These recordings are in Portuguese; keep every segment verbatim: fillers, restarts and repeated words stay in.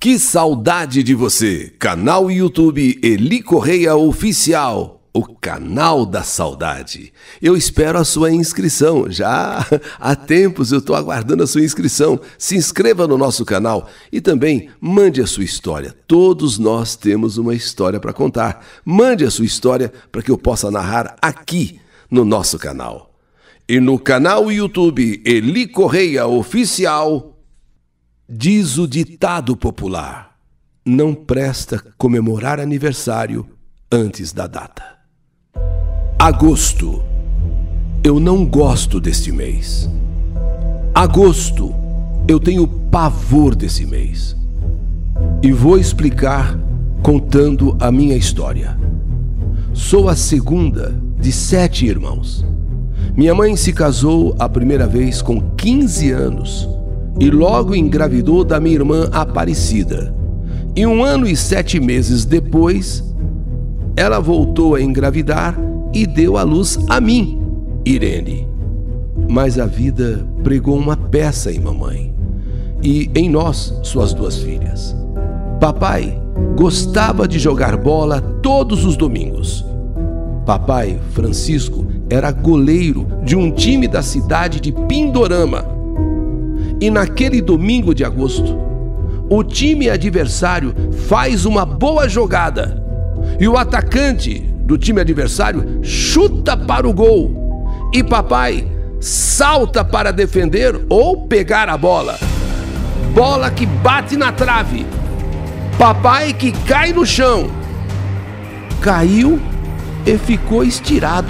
Que saudade de você! Canal YouTube Eli Correia Oficial, o canal da saudade. Eu espero a sua inscrição. Já há tempos eu estou aguardando a sua inscrição. Se inscreva no nosso canal e também mande a sua história. Todos nós temos uma história para contar. Mande a sua história para que eu possa narrar aqui no nosso canal. E no canal YouTube Eli Correia Oficial, diz o ditado popular: não presta comemorar aniversário antes da data. Agosto. Eu não gosto deste mês. Agosto. Eu tenho pavor desse mês. E vou explicar contando a minha história. Sou a segunda de sete irmãos. Minha mãe se casou a primeira vez com quinze anos e logo engravidou da minha irmã Aparecida. E um ano e sete meses depois, ela voltou a engravidar e deu à luz a mim, Irene. Mas a vida pregou uma peça em mamãe e em nós, suas duas filhas. Papai gostava de jogar bola todos os domingos. Papai, Francisco, era goleiro de um time da cidade de Pindorama. E naquele domingo de agosto, o time adversário faz uma boa jogada e o atacante do time adversário chuta para o gol e papai salta para defender ou pegar a bola. Bola que bate na trave. Papai que cai no chão. Caiu e ficou estirado.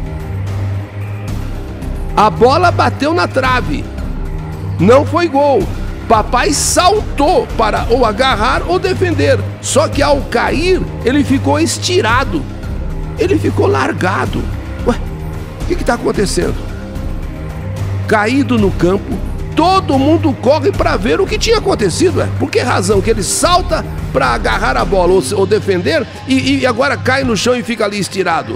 A bola bateu na trave. Não foi gol. Papai saltou para ou agarrar ou defender. Só que ao cair, ele ficou estirado. Ele ficou largado. Ué, o que está acontecendo? Caído no campo, todo mundo corre para ver o que tinha acontecido. Ué. Por que razão? Que ele salta para agarrar a bola ou, ou defender e, e agora cai no chão e fica ali estirado.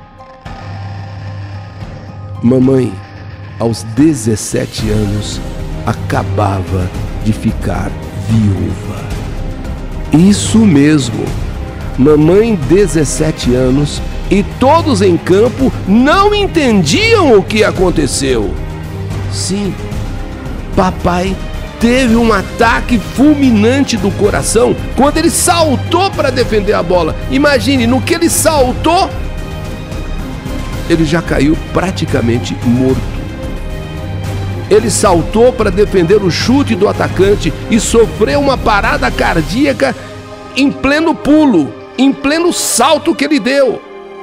Mamãe, aos dezessete anos, acabava de ficar viúva. Isso mesmo, mamãe, dezessete anos, e todos em campo não entendiam o que aconteceu. Sim, papai teve um ataque fulminante do coração quando ele saltou para defender a bola. Imagine, no que ele saltou, ele já caiu praticamente morto. Ele saltou para defender o chute do atacante e sofreu uma parada cardíaca em pleno pulo, em pleno salto que ele deu.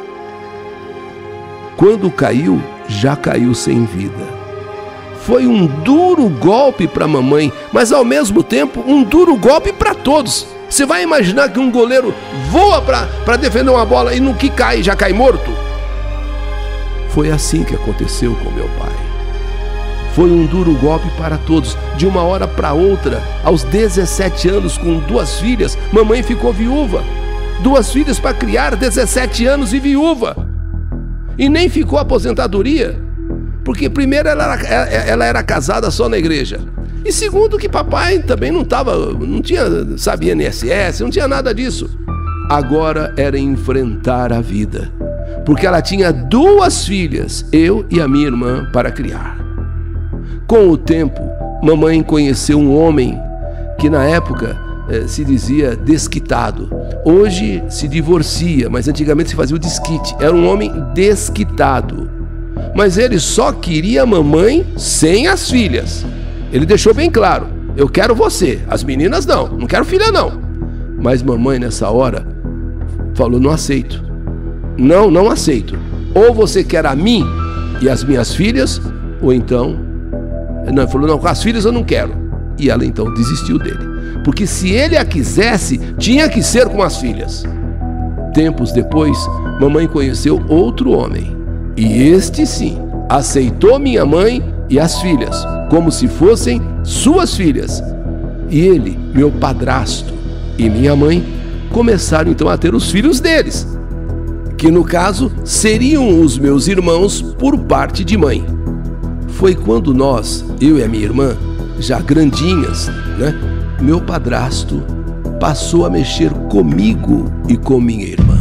Quando caiu, já caiu sem vida. Foi um duro golpe para a mamãe, mas ao mesmo tempo um duro golpe para todos. Você vai imaginar que um goleiro voa para defender uma bola e no que cai, já cai morto? Foi assim que aconteceu com meu pai. Foi um duro golpe para todos. De uma hora para outra, aos dezessete anos, com duas filhas, mamãe ficou viúva. Duas filhas para criar, dezessete anos e viúva. E nem ficou aposentadoria, porque primeiro ela era, ela era casada só na igreja. E segundo que papai também não estava, não tinha, sabe, I N S S, não tinha nada disso. Agora era enfrentar a vida, porque ela tinha duas filhas, eu e a minha irmã, para criar. Com o tempo, mamãe conheceu um homem que na época eh, se dizia desquitado. Hoje se divorcia, mas antigamente se fazia o desquite. Era um homem desquitado. Mas ele só queria a mamãe sem as filhas. Ele deixou bem claro: eu quero você, as meninas não, não quero filha não. Mas mamãe nessa hora falou: não aceito. Não, não aceito. Ou você quer a mim e as minhas filhas, ou então... Não, ele falou: não, com as filhas eu não quero. E ela então desistiu dele, porque se ele a quisesse, tinha que ser com as filhas. Tempos depois, mamãe conheceu outro homem, e este sim aceitou minha mãe e as filhas como se fossem suas filhas. E ele, meu padrasto, e minha mãe começaram então a ter os filhos deles, que no caso seriam os meus irmãos por parte de mãe. Foi quando nós, eu e a minha irmã, já grandinhas, né? Meu padrasto passou a mexer comigo e com minha irmã.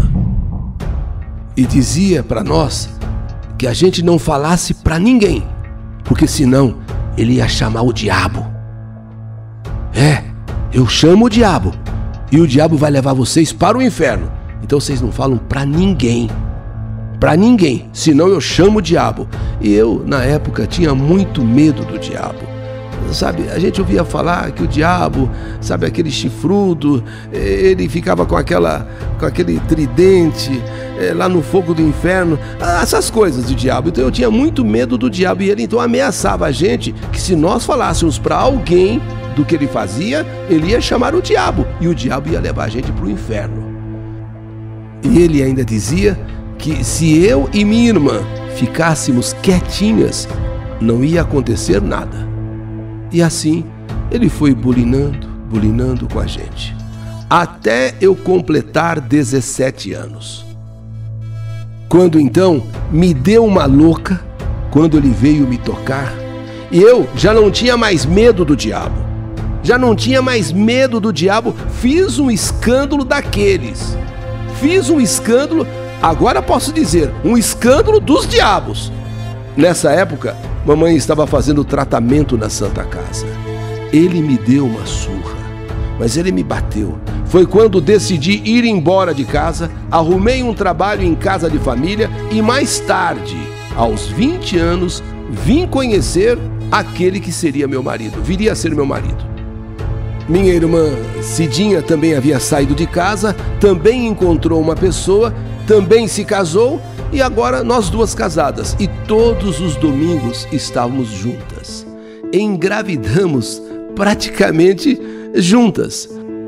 E dizia para nós que a gente não falasse para ninguém, porque senão ele ia chamar o diabo. É, eu chamo o diabo e o diabo vai levar vocês para o inferno. Então vocês não falam para ninguém, para ninguém, senão eu chamo o diabo. E eu, na época, tinha muito medo do diabo. Sabe, a gente ouvia falar que o diabo, sabe, aquele chifrudo, ele ficava com aquela, com aquele tridente é, lá no fogo do inferno, essas coisas do diabo. Então eu tinha muito medo do diabo e ele então ameaçava a gente que se nós falássemos para alguém do que ele fazia, ele ia chamar o diabo e o diabo ia levar a gente para o inferno. E ele ainda dizia que se eu e minha irmã ficássemos quietinhas, não ia acontecer nada. E assim, ele foi bulinando, bulinando com a gente, até eu completar dezessete anos. Quando então me deu uma louca, quando ele veio me tocar, e eu já não tinha mais medo do diabo, já não tinha mais medo do diabo, fiz um escândalo daqueles, fiz um escândalo, agora posso dizer, um escândalo dos diabos. Nessa época, mamãe estava fazendo tratamento na Santa Casa. Ele me deu uma surra, mas ele me bateu. Foi quando decidi ir embora de casa, arrumei um trabalho em casa de família e mais tarde, aos vinte anos, vim conhecer aquele que seria meu marido, viria a ser meu marido. Minha irmã Cidinha também havia saído de casa, também encontrou uma pessoa, também se casou. E agora nós duas casadas, e todos os domingos estávamos juntas. Engravidamos praticamente juntas.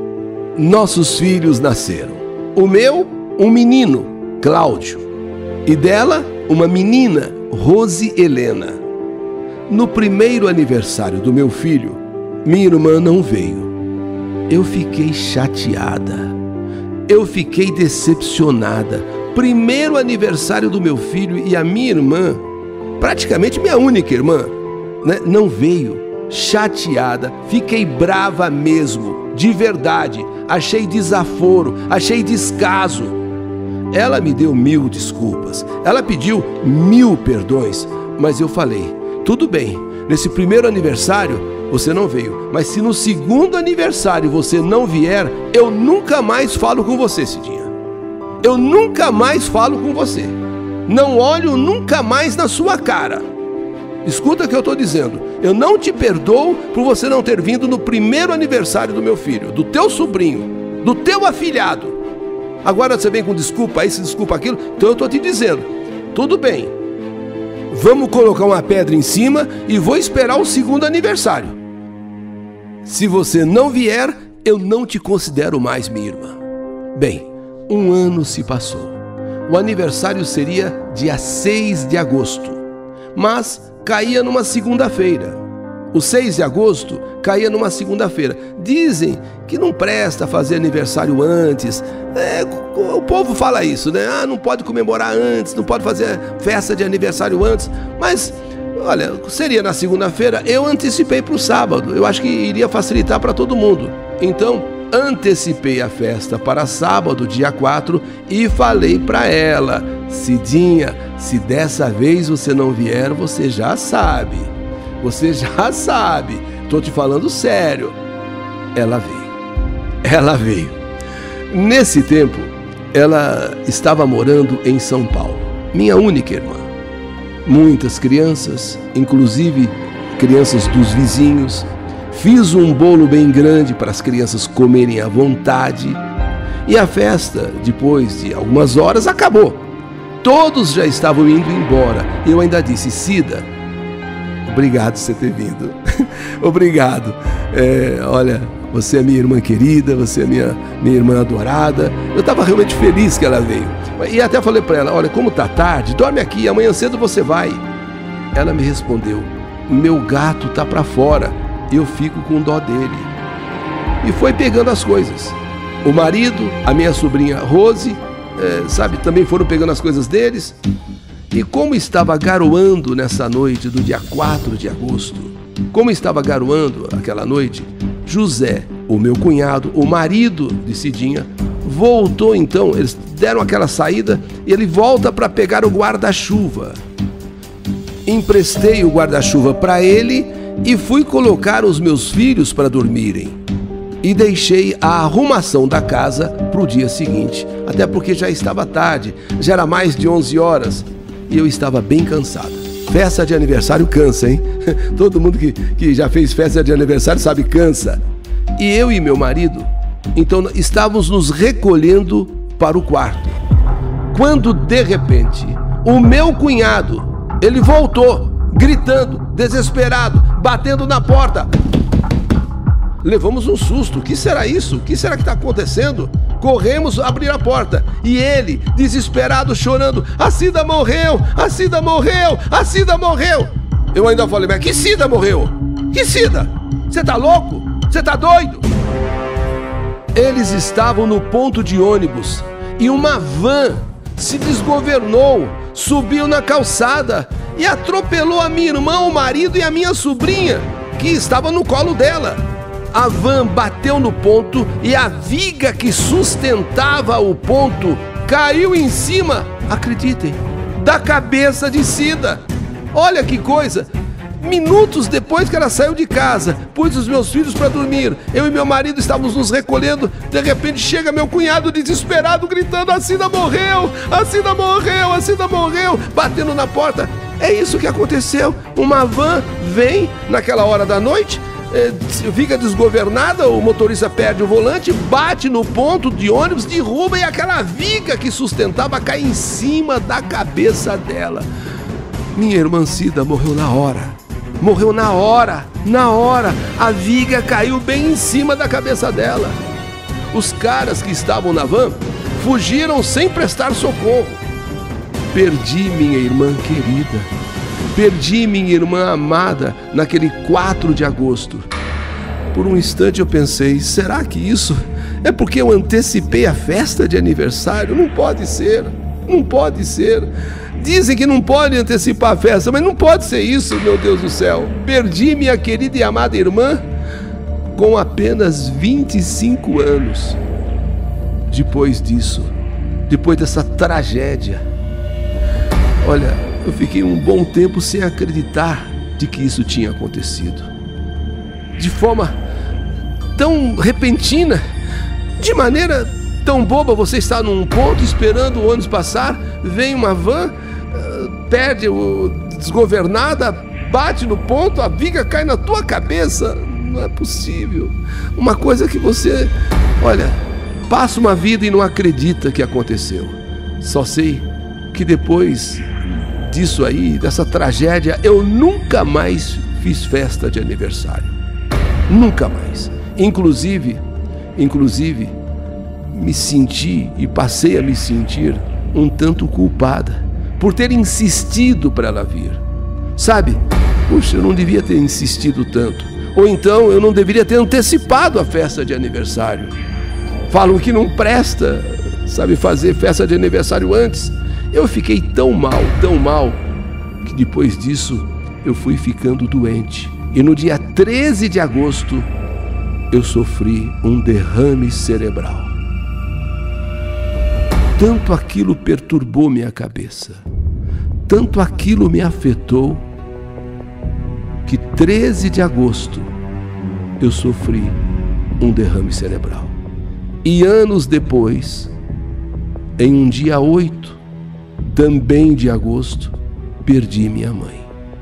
Nossos filhos nasceram. O meu, um menino, Cláudio. E dela, uma menina, Rose Helena. No primeiro aniversário do meu filho, minha irmã não veio. Eu fiquei chateada. Eu fiquei decepcionada. Primeiro aniversário do meu filho e a minha irmã, praticamente minha única irmã, né, não veio. Chateada, fiquei brava mesmo, de verdade. Achei desaforo, achei descaso. Ela me deu mil desculpas, ela pediu mil perdões, mas eu falei, tudo bem, nesse primeiro aniversário você não veio, mas se no segundo aniversário você não vier, eu nunca mais falo com você, Cidinha. Eu nunca mais falo com você. Não olho nunca mais na sua cara. Escuta o que eu estou dizendo. Eu não te perdoo por você não ter vindo no primeiro aniversário do meu filho, do teu sobrinho, do teu afilhado. Agora você vem com desculpa isso, desculpa aquilo. Então eu estou te dizendo, tudo bem. Vamos colocar uma pedra em cima e vou esperar o segundo aniversário. Se você não vier, eu não te considero mais minha irmã. Bem, um ano se passou. O aniversário seria dia seis de agosto, mas caía numa segunda-feira. O seis de agosto caía numa segunda-feira. Dizem que não presta fazer aniversário antes. É, o povo fala isso, né? Ah, não pode comemorar antes, não pode fazer festa de aniversário antes. Mas, olha, seria na segunda-feira. Eu antecipei para o sábado. Eu acho que iria facilitar para todo mundo. Então, antecipei a festa para sábado, dia quatro, e falei para ela, Cidinha, se dessa vez você não vier, você já sabe. Você já sabe. Tô te falando sério. Ela veio. Ela veio. Nesse tempo, ela estava morando em São Paulo. Minha única irmã. Muitas crianças, inclusive crianças dos vizinhos. Fiz um bolo bem grande para as crianças comerem à vontade. E a festa, depois de algumas horas, acabou. Todos já estavam indo embora. Eu ainda disse, Cida, obrigado por você ter vindo. Obrigado. É, olha, você é minha irmã querida, você é minha, minha irmã adorada. Eu estava realmente feliz que ela veio. E até falei para ela, olha, como tá tarde, dorme aqui, amanhã cedo você vai. Ela me respondeu, meu gato tá para fora. Eu fico com dó dele. E foi pegando as coisas. O marido, a minha sobrinha Rose, é, sabe, também foram pegando as coisas deles. E como estava garoando nessa noite do dia quatro de agosto, como estava garoando aquela noite, José, O meu cunhado, o marido de Cidinha, voltou então, eles deram aquela saída e ele volta para pegar o guarda-chuva. Emprestei o guarda-chuva para ele e fui colocar os meus filhos para dormirem. E deixei a arrumação da casa para o dia seguinte, até porque já estava tarde, já era mais de onze horas e eu estava bem cansado. Festa de aniversário cansa, hein? Todo mundo que, que já fez festa de aniversário sabe, cansa. E eu e meu marido, então, estávamos nos recolhendo para o quarto, quando de repente o meu cunhado, ele voltou, gritando, desesperado, batendo na porta. Levamos um susto. O que será isso? O que será que está acontecendo? Corremos abrir a porta e ele, desesperado, chorando: a Cida morreu, a Cida morreu, a Cida morreu. Eu ainda falei: mas que Cida morreu? Que Cida? Você tá louco? Você tá doido? Eles estavam no ponto de ônibus e uma van se desgovernou, subiu na calçada e atropelou a minha irmã, o marido e a minha sobrinha, que estava no colo dela. A van bateu no ponto e a viga que sustentava o ponto caiu em cima, acreditem, da cabeça de Cida. Olha que coisa! Minutos depois que ela saiu de casa, pus os meus filhos para dormir, eu e meu marido estávamos nos recolhendo, de repente chega meu cunhado desesperado, gritando: a Cida morreu, a Cida morreu, a Cida morreu, batendo na porta. É isso que aconteceu, uma van vem naquela hora da noite, fica desgovernada, o motorista perde o volante, bate no ponto de ônibus, derruba e aquela viga que sustentava cai em cima da cabeça dela. Minha irmã Cida morreu na hora. Morreu na hora, na hora, a viga caiu bem em cima da cabeça dela. Os caras que estavam na van fugiram sem prestar socorro. Perdi minha irmã querida, perdi minha irmã amada naquele quatro de agosto. Por um instante eu pensei: será que isso é porque eu antecipei a festa de aniversário? Não pode ser, não pode ser. Dizem que não pode antecipar a festa, mas não pode ser isso, meu Deus do céu. Perdi minha querida e amada irmã com apenas vinte e cinco anos. Depois disso, depois dessa tragédia, olha, eu fiquei um bom tempo sem acreditar de que isso tinha acontecido. De forma tão repentina, de maneira tão boba. Você está num ponto esperando o ônibus passar, vem uma van, perde o desgovernada, bate no ponto, a viga cai na tua cabeça. Não é possível. Uma coisa que você, olha, passa uma vida e não acredita que aconteceu. Só sei que depois disso aí, dessa tragédia, eu nunca mais fiz festa de aniversário. Nunca mais. Inclusive, inclusive, me senti e passei a me sentir um tanto culpada por ter insistido para ela vir. Sabe, puxa, eu não devia ter insistido tanto. Ou então eu não deveria ter antecipado a festa de aniversário. Falam que não presta, sabe, fazer festa de aniversário antes. Eu fiquei tão mal, tão mal, que depois disso eu fui ficando doente. E no dia treze de agosto eu sofri um derrame cerebral. Tanto aquilo perturbou minha cabeça, tanto aquilo me afetou, que treze de agosto eu sofri um derrame cerebral. E anos depois, em um dia oito, também de agosto, perdi minha mãe.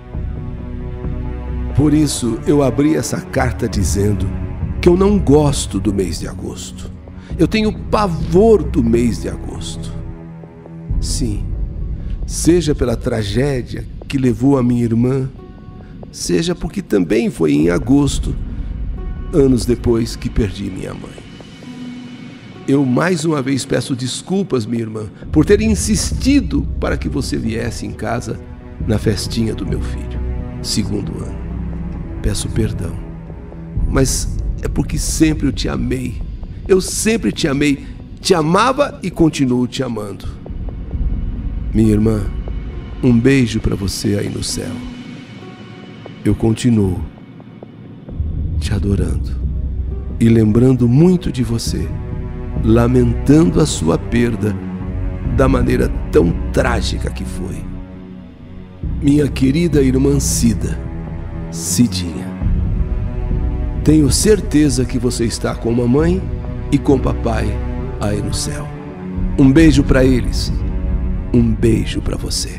Por isso eu abri essa carta dizendo que eu não gosto do mês de agosto. Eu tenho pavor do mês de agosto. Sim, seja pela tragédia que levou a minha irmã, seja porque também foi em agosto, anos depois, que perdi minha mãe. Eu mais uma vez peço desculpas, minha irmã, por ter insistido para que você viesse em casa na festinha do meu filho, segundo ano. Peço perdão, mas é porque sempre eu te amei. Eu sempre te amei, te amava e continuo te amando. Minha irmã, um beijo para você aí no céu. Eu continuo te adorando e lembrando muito de você, lamentando a sua perda da maneira tão trágica que foi. Minha querida irmã Cida, Cidinha, tenho certeza que você está com mamãe e com papai aí no céu. Um beijo para eles, um beijo para você.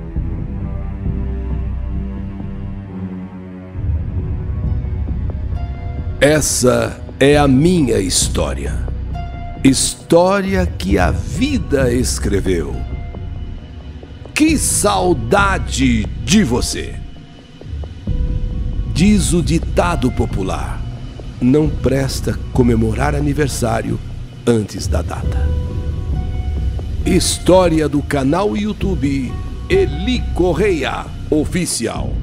Essa é a minha história. História que a vida escreveu. Que saudade de você! Diz o ditado popular: não presta comemorar aniversário antes da data. História do canal YouTube Eli Correia Oficial.